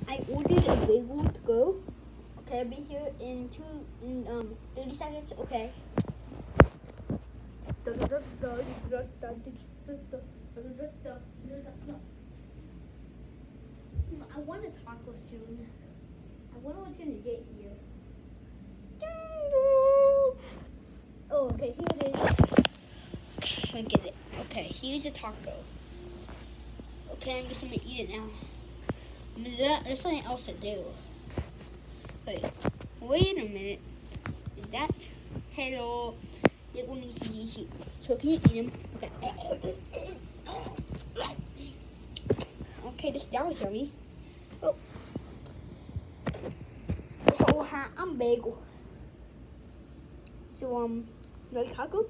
I ordered a bagel to go. Okay, I'll be here in 30 seconds. Okay. I want a taco soon. I wonder what's gonna get here. Oh, okay, here it is. Okay, I get it. Okay, here's a taco. Okay, I'm just gonna eat it now. There's something else to do. Wait a minute. Is that? Hello. So can you eat them? Okay. Okay, that was yummy. Oh. So I'm Bagel. So you like taco?